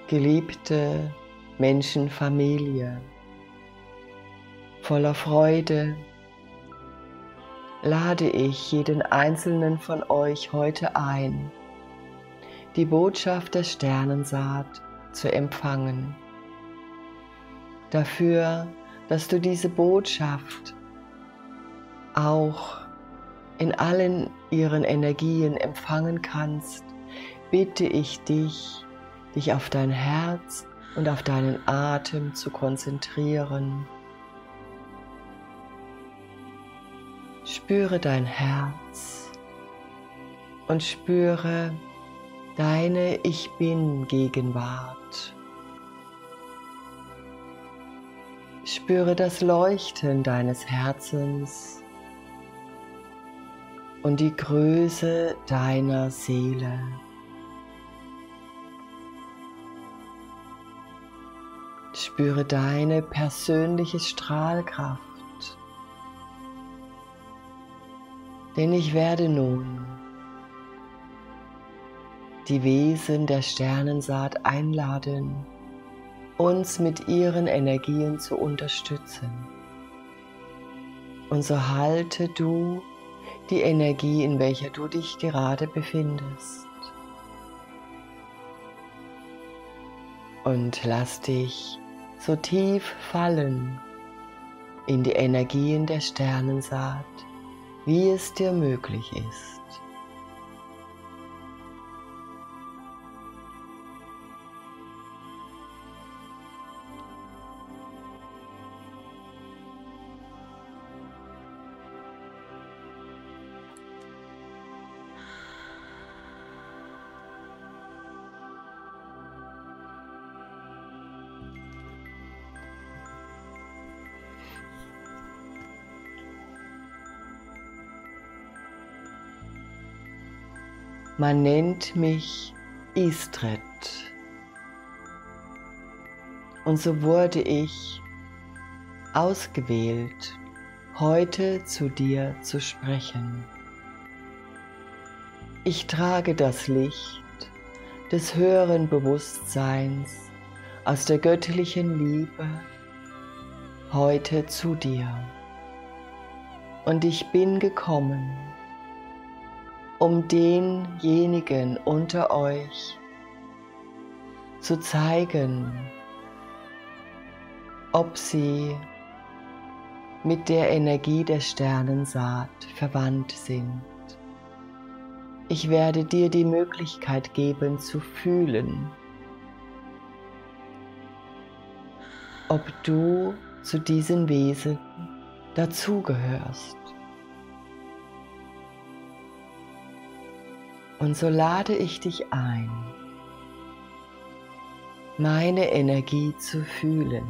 Geliebte Menschenfamilie, voller Freude lade ich jeden einzelnen von euch heute ein, die Botschaft der Sternensaat zu empfangen. Dafür, dass du diese Botschaft auch in allen ihren Energien empfangen kannst, bitte ich dich, dich auf dein Herz und auf deinen Atem zu konzentrieren. Spüre dein Herz und spüre deine Ich Bin-Gegenwart. Spüre das Leuchten deines Herzens und die Größe deiner Seele. Spüre deine persönliche Strahlkraft, denn ich werde nun die Wesen der Sternensaat einladen, uns mit ihren Energien zu unterstützen. Und so halte du die Energie, in welcher du dich gerade befindest. Und lass dich so tief fallen in die Energien der Sternensaat, wie es dir möglich ist. Man nennt mich Istret und so wurde ich ausgewählt, heute zu dir zu sprechen. Ich trage das Licht des höheren Bewusstseins aus der göttlichen Liebe heute zu dir. Und ich bin gekommen, um denjenigen unter euch zu zeigen, ob sie mit der Energie der Sternensaat verwandt sind. Ich werde dir die Möglichkeit geben zu fühlen, ob du zu diesen Wesen dazugehörst. Und so lade ich dich ein, meine Energie zu fühlen.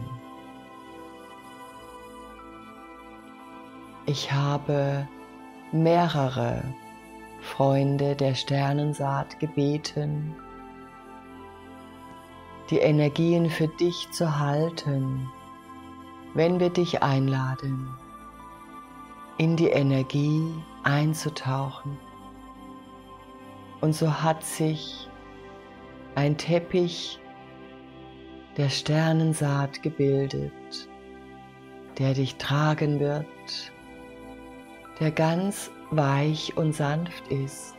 Ich habe mehrere Freunde der Sternensaat gebeten, die Energien für dich zu halten, wenn wir dich einladen, in die Energie einzutauchen. Und so hat sich ein Teppich der Sternensaat gebildet, der dich tragen wird, der ganz weich und sanft ist.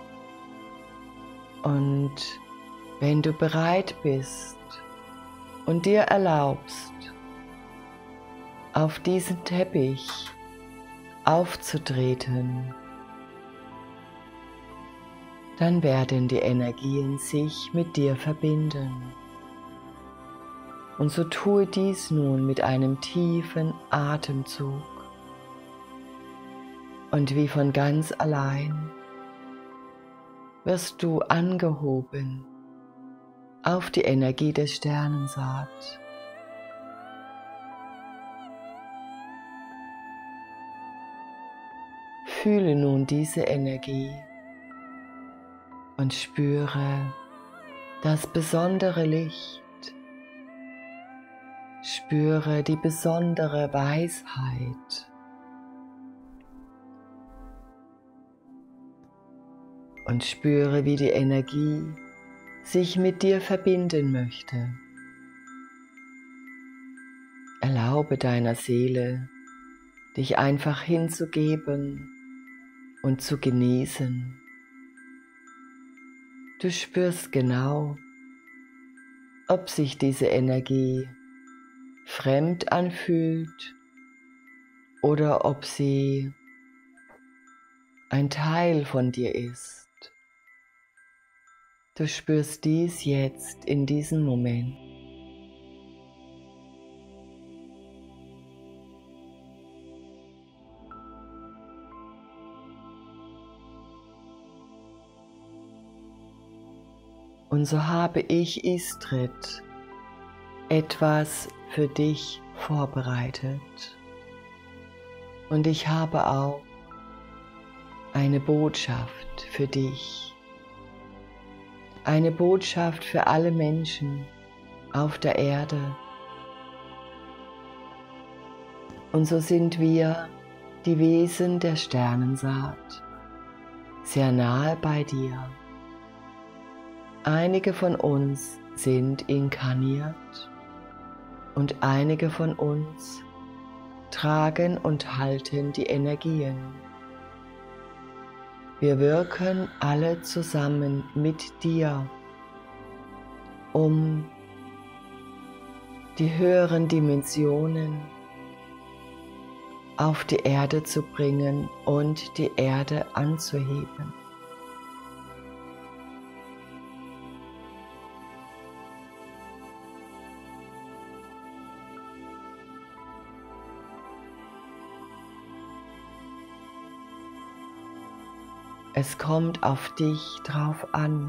Und wenn du bereit bist und dir erlaubst, auf diesen Teppich aufzutreten, dann werden die Energien sich mit dir verbinden. Und so tue dies nun mit einem tiefen Atemzug. Und wie von ganz allein wirst du angehoben auf die Energie des Sternensaat. Fühle nun diese Energie und spüre das besondere Licht. Spüre die besondere Weisheit. Und spüre, wie die Energie sich mit dir verbinden möchte. Erlaube deiner Seele, dich einfach hinzugeben und zu genießen. Du spürst genau, ob sich diese Energie fremd anfühlt oder ob sie ein Teil von dir ist. Du spürst dies jetzt in diesem Moment. Und so habe ich, Istrid, etwas für dich vorbereitet. Und ich habe auch eine Botschaft für dich. Eine Botschaft für alle Menschen auf der Erde. Und so sind wir die Wesen der Sternensaat, sehr nahe bei dir. Einige von uns sind inkarniert und einige von uns tragen und halten die Energien. Wir wirken alle zusammen mit dir, um die höheren Dimensionen auf die Erde zu bringen und die Erde anzuheben. Es kommt auf dich drauf an.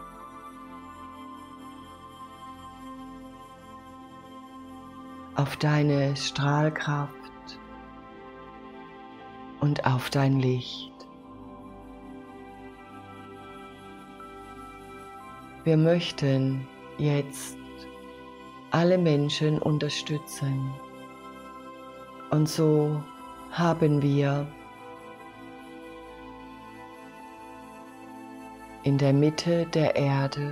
Auf deine Strahlkraft und auf dein Licht. Wir möchten jetzt alle Menschen unterstützen. Und so haben wir in der Mitte der Erde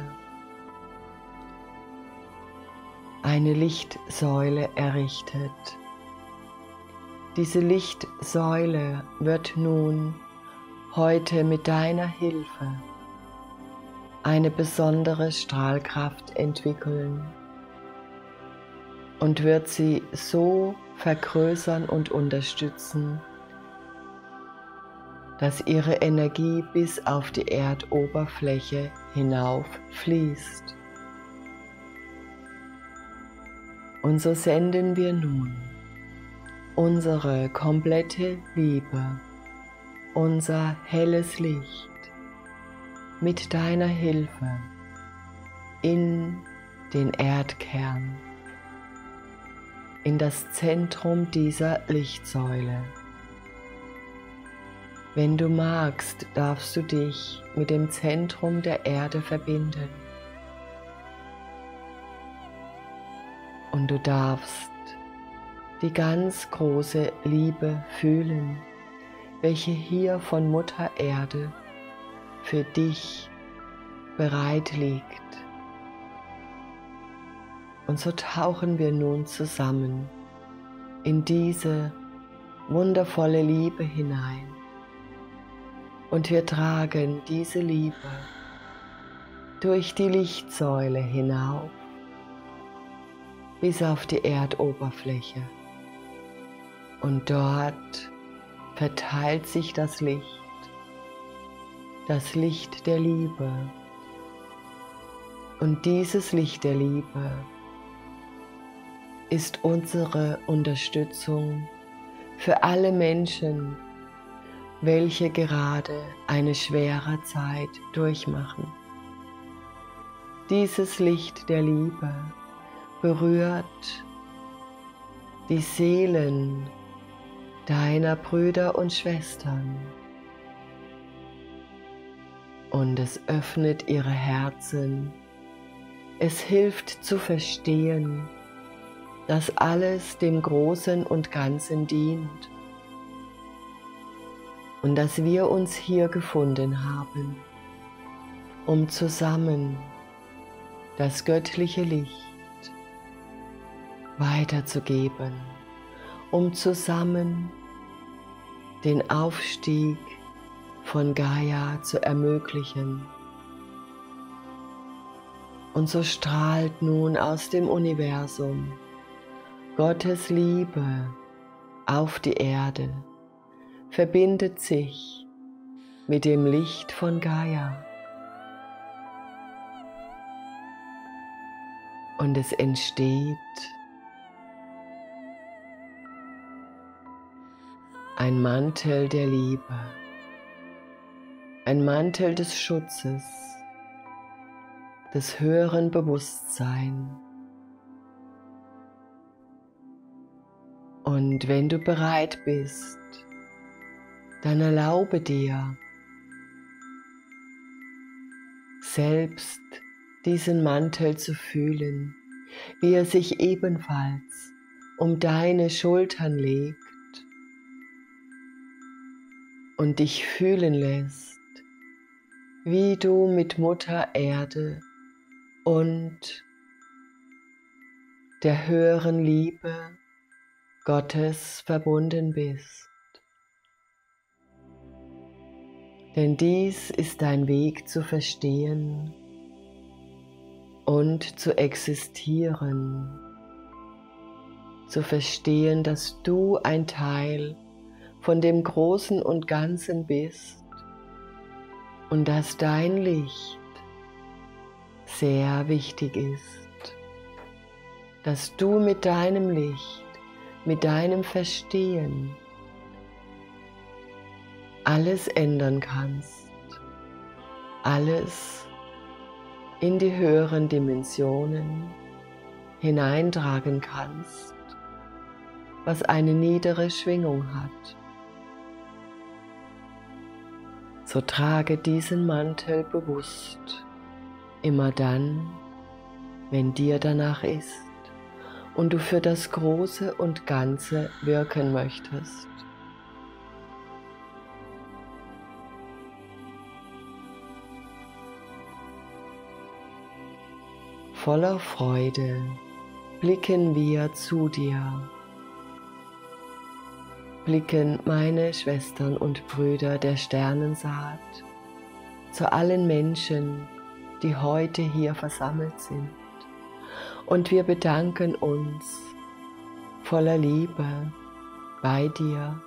eine Lichtsäule errichtet. Diese Lichtsäule wird nun heute mit deiner Hilfe eine besondere Strahlkraft entwickeln und wird sie so vergrößern und unterstützen, dass ihre Energie bis auf die Erdoberfläche hinauf fließt. Und so senden wir nun unsere komplette Liebe, unser helles Licht mit deiner Hilfe in den Erdkern, in das Zentrum dieser Lichtsäule. Wenn du magst, darfst du dich mit dem Zentrum der Erde verbinden. Und du darfst die ganz große Liebe fühlen, welche hier von Mutter Erde für dich bereit liegt. Und so tauchen wir nun zusammen in diese wundervolle Liebe hinein. Und wir tragen diese Liebe durch die Lichtsäule hinauf bis auf die Erdoberfläche. Und dort verteilt sich das Licht der Liebe. Und dieses Licht der Liebe ist unsere Unterstützung für alle Menschen, welche gerade eine schwere Zeit durchmachen. Dieses Licht der Liebe berührt die Seelen deiner Brüder und Schwestern und es öffnet ihre Herzen. Es hilft zu verstehen, dass alles dem Großen und Ganzen dient und dass wir uns hier gefunden haben, um zusammen das göttliche Licht weiterzugeben, um zusammen den Aufstieg von Gaia zu ermöglichen. Und so strahlt nun aus dem Universum Gottes Liebe auf die Erde, verbindet sich mit dem Licht von Gaia. Und es entsteht ein Mantel der Liebe, ein Mantel des Schutzes, des höheren Bewusstseins. Und wenn du bereit bist, dann erlaube dir, selbst diesen Mantel zu fühlen, wie er sich ebenfalls um deine Schultern legt und dich fühlen lässt, wie du mit Mutter Erde und der höheren Liebe Gottes verbunden bist. Denn dies ist dein Weg zu verstehen und zu existieren. Zu verstehen, dass du ein Teil von dem Großen und Ganzen bist und dass dein Licht sehr wichtig ist. Dass du mit deinem Licht, mit deinem Verstehen alles ändern kannst, alles in die höheren Dimensionen hineintragen kannst, was eine niedere Schwingung hat. So trage diesen Mantel bewusst, immer dann, wenn dir danach ist und du für das Große und Ganze wirken möchtest. Voller Freude blicken wir zu dir, blicken meine Schwestern und Brüder der Sternensaat zu allen Menschen, die heute hier versammelt sind. Und wir bedanken uns voller Liebe bei dir,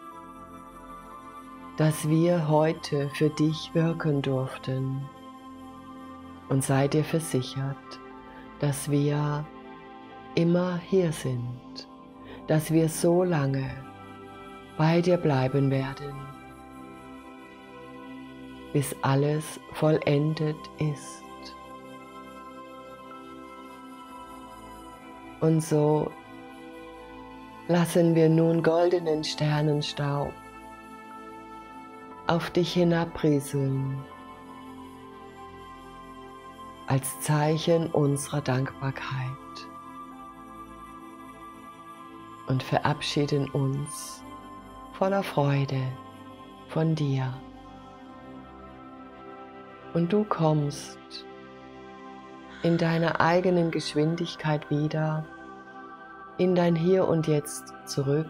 dass wir heute für dich wirken durften. Und sei dir versichert, dass wir immer hier sind, dass wir so lange bei dir bleiben werden, bis alles vollendet ist. Und so lassen wir nun goldenen Sternenstaub auf dich hinabrieseln, als Zeichen unserer Dankbarkeit und verabschieden uns voller Freude von dir. Und du kommst in deiner eigenen Geschwindigkeit wieder in dein Hier und Jetzt zurück.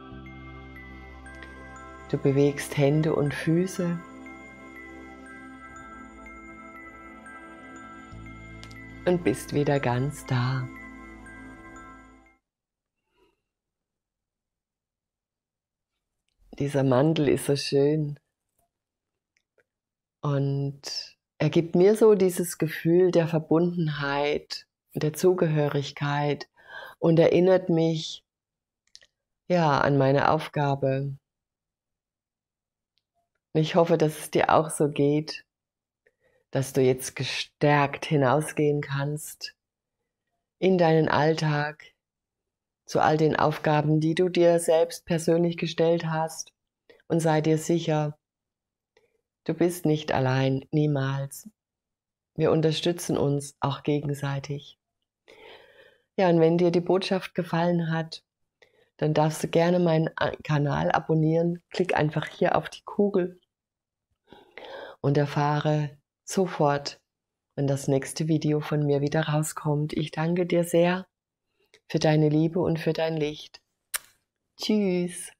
Du bewegst Hände und Füße. Und bist wieder ganz da. Dieser Mantel ist so schön und er gibt mir so dieses Gefühl der Verbundenheit, der Zugehörigkeit und erinnert mich ja an meine Aufgabe. Ich hoffe, dass es dir auch so geht, dass du jetzt gestärkt hinausgehen kannst in deinen Alltag, zu all den Aufgaben, die du dir selbst persönlich gestellt hast. Und sei dir sicher, du bist nicht allein, niemals. Wir unterstützen uns auch gegenseitig. Ja, und wenn dir die Botschaft gefallen hat, dann darfst du gerne meinen Kanal abonnieren. Klick einfach hier auf die Kugel und erfahre sofort, wenn das nächste Video von mir wieder rauskommt. Ich danke dir sehr für deine Liebe und für dein Licht. Tschüss.